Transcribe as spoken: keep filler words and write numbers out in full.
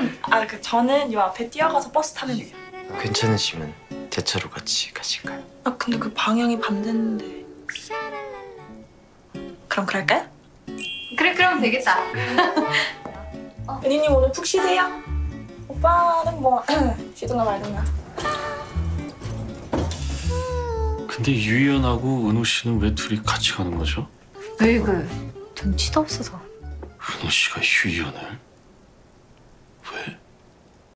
아, 그 저는 요 앞에 뛰어가서 버스 타면 돼요. 괜찮으시면 대차로 같이 가실까요? 아, 근데 그 방향이 반대인데. 그럼 그럴까요? 그래, 그럼 되겠다. 어. 은희님 오늘 푹 쉬세요. 오빠는 뭐 쉬든가 말든가. 근데 유희연하고 은호 씨는 왜 둘이 같이 가는 거죠? 으이그, 눈치도 없어서. 은호 씨가 유희연을? 왜?